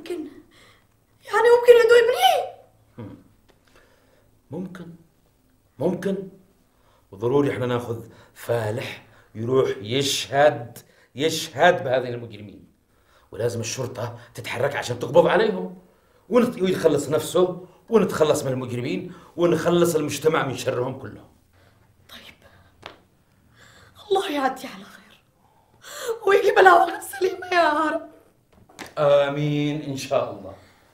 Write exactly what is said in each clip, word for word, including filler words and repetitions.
ممكن يعني ممكن عنده ابني؟ ممكن ممكن وضروري احنا ناخذ فالح يروح يشهد يشهد بهذين المجرمين، ولازم الشرطة تتحرك عشان تقبض عليهم ويخلص نفسه ونتخلص من المجرمين ونخلص المجتمع من شرهم كلهم. طيب الله يعدي على خير ويجيب العواقب سليمة يا رب. آمين إن شاء الله.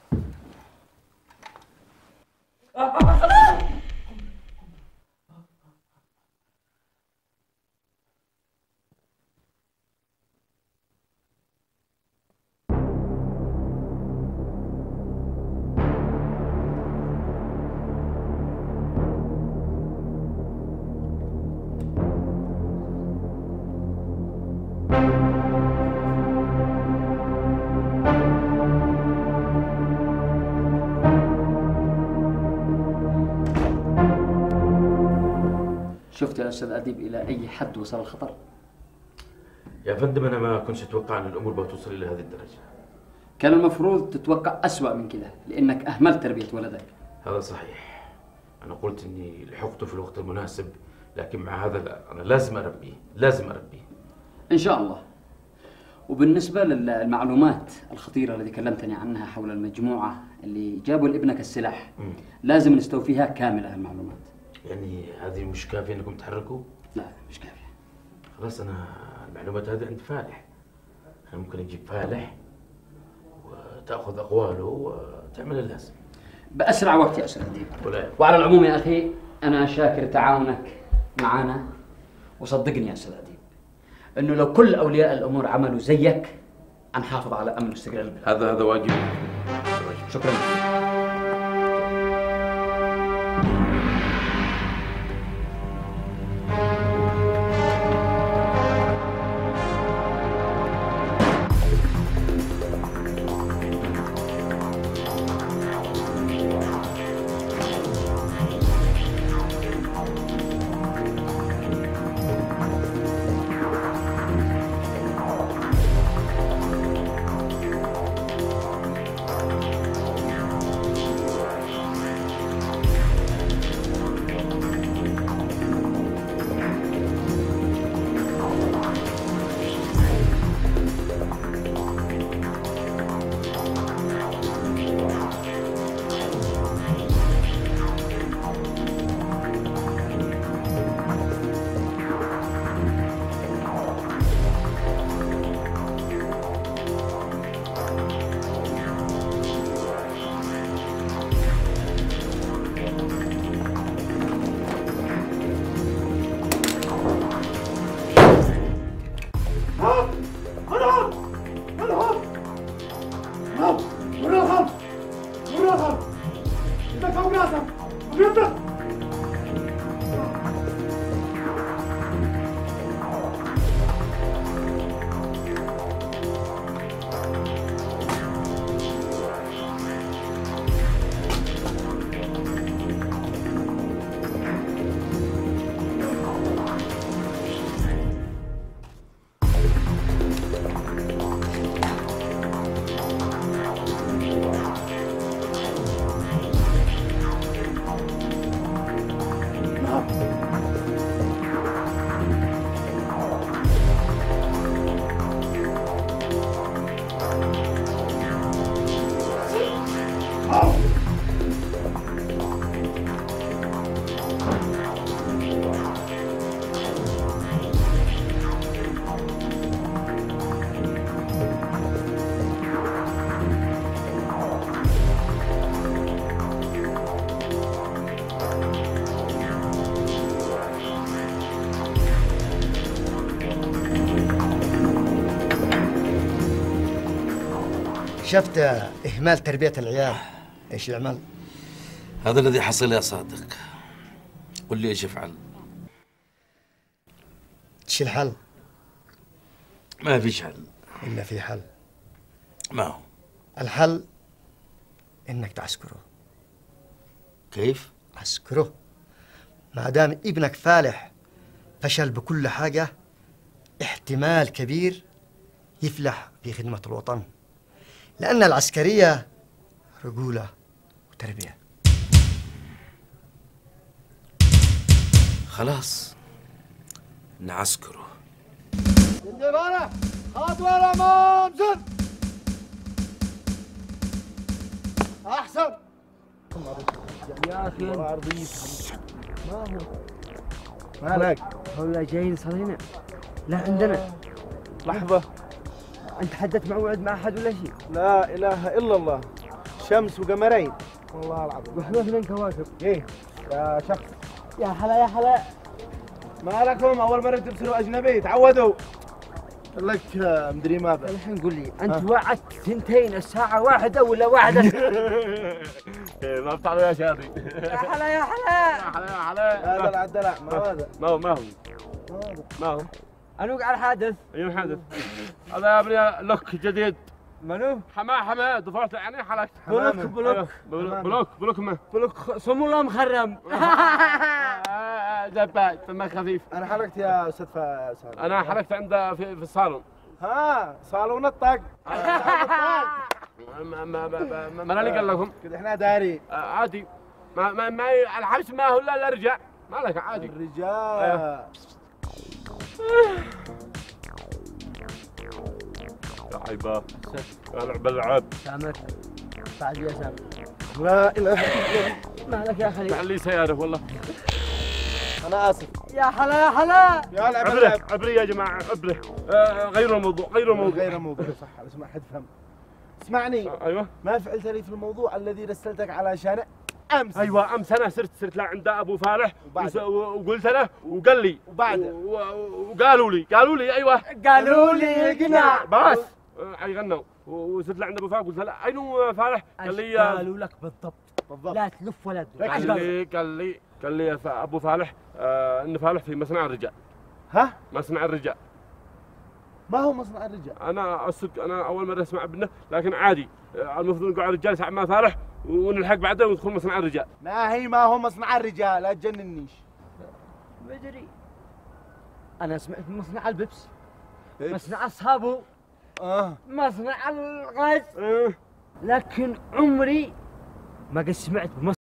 شفت يا أستاذ أديب إلى أي حد وصل الخطر؟ يا فندم أنا ما كنتش أتوقع أن الأمور بتوصل إلى هذه الدرجة. كان المفروض تتوقع أسوأ من كده لأنك أهملت تربية ولدك. هذا صحيح، أنا قلت إني لحقته في الوقت المناسب، لكن مع هذا لا، أنا لازم أربيه، لازم أربيه. إن شاء الله. وبالنسبة للمعلومات الخطيرة التي كلمتني عنها حول المجموعة اللي جابوا لابنك السلاح، م. لازم نستوفيها كاملة المعلومات. يعني هذه مش كافية انكم تحركوا؟ لا مش كافية. خلاص انا المعلومات هذه عند فالح، انا ممكن اجيب فالح وتاخذ اقواله وتعمل اللازم باسرع وقت يا استاذ أديب. وعلى العموم يا اخي انا شاكر تعاونك معنا، وصدقني يا استاذ أديب انه لو كل اولياء الامور عملوا زيك هنحافظ على امن واستقرار البلاد. هذا هذا واجب. شكرا. شفت إهمال تربية العيال إيش يعمل؟ هذا الذي حصل يا صادق. قل لي إيش أفعل؟ إيش الحل؟ ما فيش حل. إلا في حل. ما هو؟ الحل إنك تعسكره. كيف؟ عسكره. ما دام ابنك فالح فشل بكل حاجة، احتمال كبير يفلح في خدمة الوطن، لأن العسكرية رجولة وتربية. خلاص نعسكره. جندبانة خطوة الأمام زر. أحسن. يا أخي ما هو مالك؟ هؤلاء جايين صارين لا عندنا. لحظة، أنت حددت موعد مع أحد ولا شيء؟ لا إله إلا الله، شمس وقمرين والله العظيم. وإحنا اثنين كواكب. إيه يا شخص، يا حلا يا حلا. ما لكم أول مرة تبصروا أجنبي، تعودوا. لك مدري ماذا. الحين قول لي أنت وعدت ثنتين الساعة واحدة ولا واحدة؟ ما بتعرفوا يا شادي. يا حلا يا حلا. يا حلا يا حلا. هذا العدلع ما هذا. ما هو ما هو ما هو أنوق على الحادث. اي الحادث هذا يا ابني لوك جديد. منو؟ حماه حماه ضفرت يعني حلقت بلوك بلوك بلوك بلوك ما بلوك صمو الله مخرم. زباج فما خفيف. أنا حلقت يا أستاذ فاسد. انا حلقت عنده في, في الصالون. ها صالون الطق. ما ما ما ما ما انا اللي قال لكم كده احنا داري. عادي. ما ما ما الحبس ما هو الا الرجال مالك عادي. الرجال لعيبه العب العب. سامر بعد يا سامر. لا اله الا الله. مالك يا خليل؟ لعلي سياره والله. انا اسف. يا حلا يا حلا. يا العب عبره العب. عبره يا جماعه عبره. آه غيروا الموضوع غيروا الموضوع. غير موضوع صح. اسمع حتفهم. اسمعني. آه ايوه. ما فعلت لي في الموضوع الذي رسلتك علشانه امس. ايوه امس انا صرت صرت لعند ابو فالح وبعد. وقلت له وقال لي وبعد. وقالوا لي قالوا لي ايوه قالوا لي اقنع. بس اي غنوا وصرت لعند ابو فالح قلت له اينو فالح قال لي قالوا لك بالضبط. بالضبط. لا تلف ولا تدور. قال لي قال لي قال لي ابو فالح آه ان فالح في مصنع الرجال. ها؟ مصنع الرجال. ما هو مصنع الرجال؟ انا الصدق انا اول مره اسمع منه لكن عادي آه المفروض نقعد الرجال ساعه ما فالح ونلحق بعده وندخل مصنع الرجال. ما هي ما هو مصنع الرجال، لا تجننيش. مدري. انا سمعت مصنع البيبس، إيه؟ مصنع الصابو، اه مصنع الغاز، آه. لكن عمري ما قد سمعت بمصنع.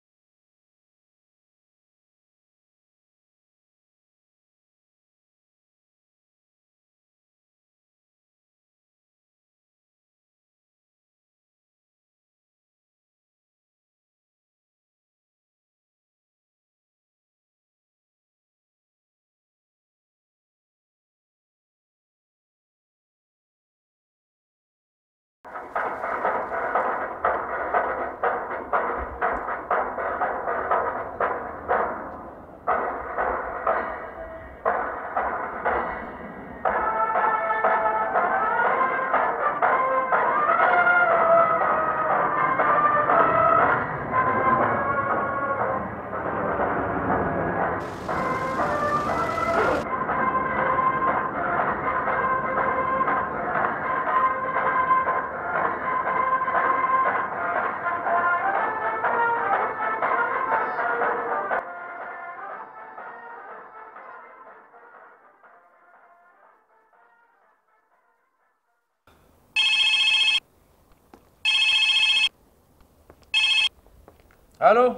الو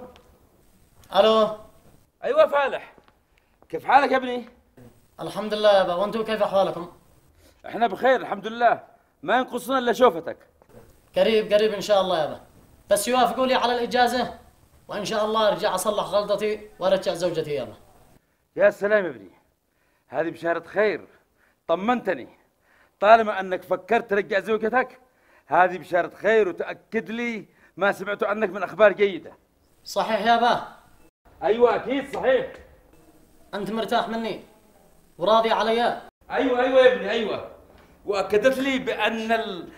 الو. ايوه فالح، كيف حالك يا ابني؟ الحمد لله يابا، وانتم كيف احوالكم؟ احنا بخير الحمد لله، ما ينقصنا الا شوفتك. قريب قريب ان شاء الله يابا، بس يوافقوا لي على الاجازه وان شاء الله ارجع اصلح غلطتي وارجع زوجتي يابا. يا سلام يا ابني، هذه بشارة خير، طمنتني. طالما انك فكرت ترجع زوجتك هذه بشارة خير، وتأكد لي ما سمعت عنك من اخبار جيدة. صحيح يابا؟ ايوه اكيد صحيح. انت مرتاح مني وراضي علي؟ ايوه ايوه يا ابني ايوه، واكدت لي بان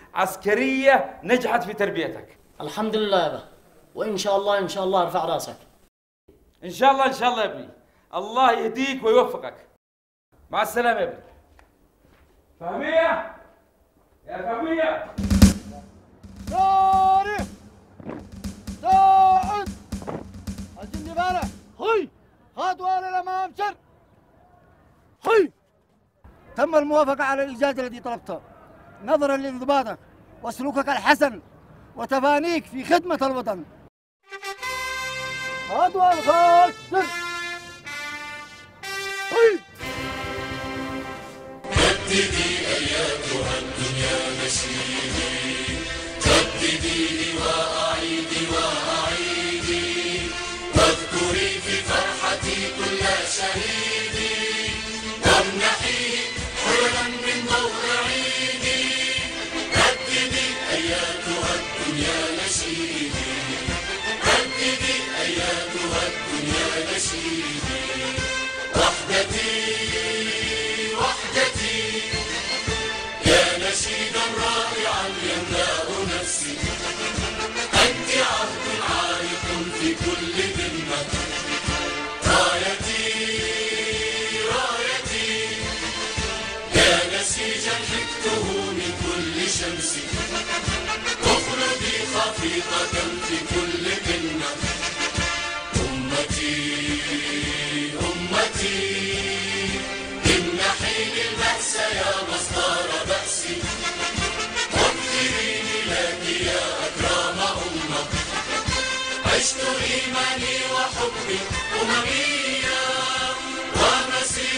العسكرية نجحت في تربيتك. الحمد لله يابا، وان شاء الله ان شاء الله ارفع راسك. ان شاء الله ان شاء الله يا ابني، الله يهديك ويوفقك. مع السلامة يا ابني. فهمية يا فهمية. داري داعد الجندبانة هي خطوة للأمام سر. هي تم الموافقة على الإجازة التي طلبتها نظرا لانضباطك وسلوكك الحسن وتفانيك في خدمة الوطن. خطوة الخط جددي أياتها الدنيا نشيدي، جددي وأعيدي وأعيدي، واذكري في فرحتي كل شهيدي، وامنحيه حللا من ضوء عيدي. جددي أياتها الدنيا نشيدي، جددي أياتها الدنيا نشيدي، وحدتي وحدتي يا نشيدا رائعا يملأ نفسي. أنت عهد عالق في كل ذمة، رايتي رايتي يا نسيجا حكته من كل شمس، اخلدي خفيقة في كل كلمة. أمتي أمتي امنحي للبأس يا مصدر بأسي، واغفريني لك يا أكرم أمة. عشت إيماني وحبي أمميا ومسيري